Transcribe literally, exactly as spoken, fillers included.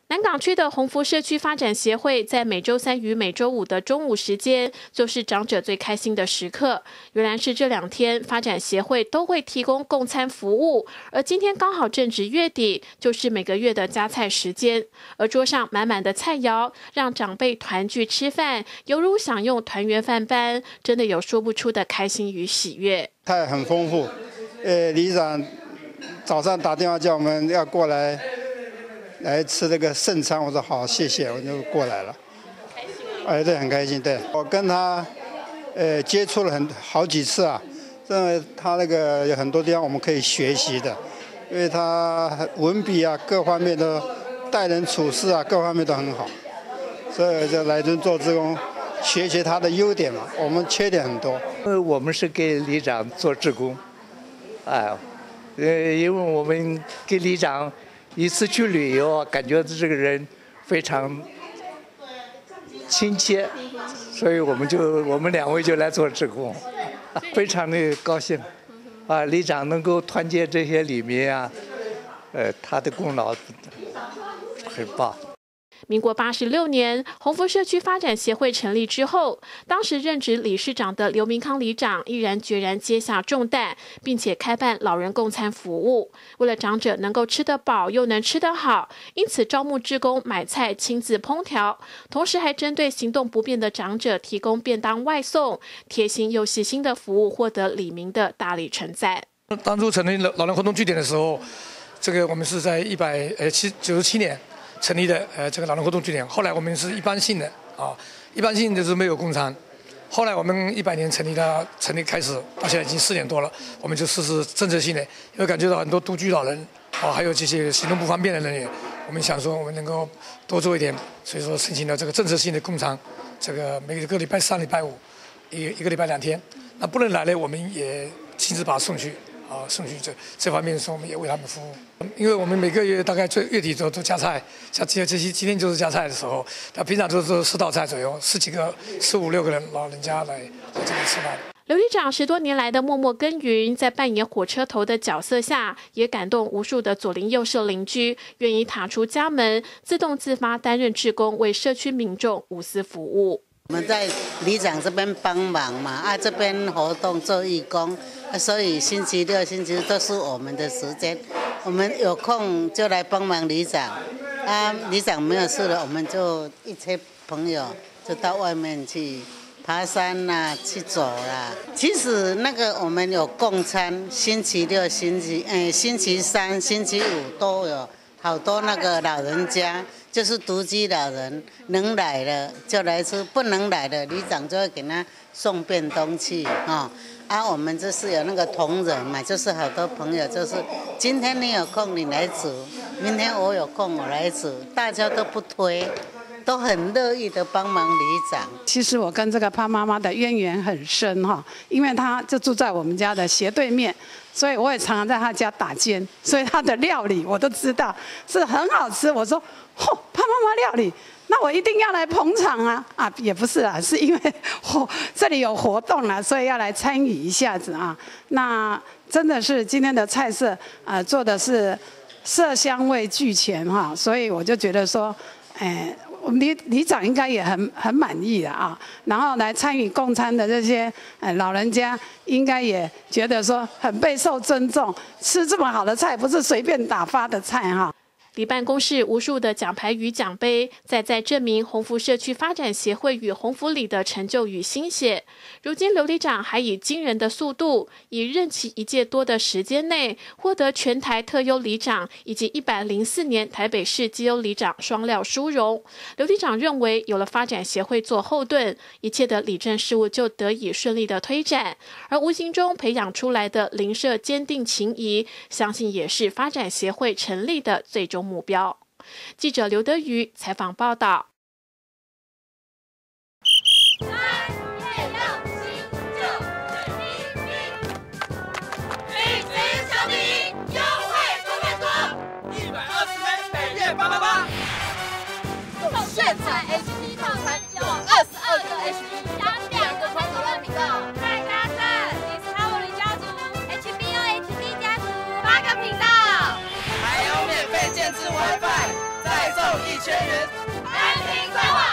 南港区的鸿福社区发展协会在每周三与每周五的中午时间，就是长者最开心的时刻。原来是这两天发展协会都会提供供餐服务，而今天刚好正值月底，就是每个月的加菜时间。而桌上满满的菜肴，让长辈团聚吃饭，犹如享用团圆饭般，真的有说不出的开心与喜悦。 菜很丰富，呃，里长早上打电话叫我们要过来。来吃这个盛餐，我说好，谢谢，我就过来了。开心啊！哎，对，很开心。对，我跟他，呃，接触了很好几次啊，认为他那个有很多地方我们可以学习的，因为他文笔啊，各方面都待人处事啊，各方面都很好，所以就来这做志工，学习他的优点嘛，我们缺点很多。 呃，我们是给里长做志工，哎，呃，因为我们给里长。一次去旅游，感觉这个人非常亲切，所以我们就我们两位就来做志工，非常的高兴。啊，里长能够团结这些里民啊，呃，他的功劳很棒。 民国八十六年，鸿福社区发展协会成立之后，当时任职理事长的刘明康里长毅然决然接下重担，并且开办老人共餐服务。为了长者能够吃得饱又能吃得好，因此招募志工买菜亲自烹调，同时还针对行动不便的长者提供便当外送，贴心又细心的服务获得里民的大力称赞。 当初成立老人活动据点的时候，这个我们是在一百呃七九十七年。成立的呃这个老人活动据点，后来我们是一般性的啊，一般性就是没有供餐。后来我们一百年成立的成立开始，到现在已经四年多了，我们就试试政策性的，因为感觉到很多独居老人啊，还有这些行动不方便的人员，我们想说我们能够多做一点，所以说申请了这个政策性的供餐，这个每个礼拜三、礼拜五，一一个礼拜两天。那不能来的，我们也亲自把他送去。啊，送去这这方面说，我们也为他们服务，因为我们每个月大概最月底都都加菜，像这这些今天就是加菜的时候，他平常都是十道菜左右，十几个、十五六个人老人家来在这里吃饭。 刘里长十多年来的默默耕耘，在扮演火车头的角色下，也感动无数的左邻右舍邻居，愿意踏出家门，自动自发担任志工，为社区民众无私服务。 我们在里长这边帮忙嘛，啊，这边活动做义工，啊，所以星期六、星期日都是我们的时间。我们有空就来帮忙里长，啊，里长没有事了，我们就一些朋友就到外面去爬山啦、啊，去走啦、啊。其实那个我们有供餐，星期六、星期诶、星期三、星期五都有。好多那个老人家就是独居老人，能来了就来吃，不能来的里长就会给他送便东去啊、哦。啊，我们就是有那个同仁嘛，就是好多朋友，就是今天你有空你来煮，明天我有空我来煮，大家都不推，都很乐意的帮忙里长。 其实我跟这个潘妈妈的渊源很深哈，因为她就住在我们家的斜对面。所以我也常常在他家打尖，所以他的料理我都知道是很好吃。我说，嚯、哦，潘妈妈料理，那我一定要来捧场啊！啊，也不是啊，是因为我这里有活动了，所以要来参与一下子啊。那真的是今天的菜色啊、呃，做的是色香味俱全哈，所以我就觉得说，哎。我们里里长应该也很很满意的啊，然后来参与共餐的这些呃老人家，应该也觉得说很备受尊重，吃这么好的菜不是随便打发的菜哈。 里办公室无数的奖牌与奖杯，再再证明鸿福社区发展协会与鸿福里的成就与心血。如今刘里长还以惊人的速度，以任期一届多的时间内，获得全台特优里长以及一百零四年台北市绩优里长双料殊荣。刘里长认为，有了发展协会做后盾，一切的里政事务就得以顺利的推展，而无形中培养出来的邻舍坚定情谊，相信也是发展协会成立的最终目标。记者刘德瑜采访报道。 炫彩 H P 套餐有二十二个 H P 加两个传统类频道，再加上 Discovery 家族 H B O H D 家族八个频道， 还有免费建制 WiFi，再送一一千元， 安平生活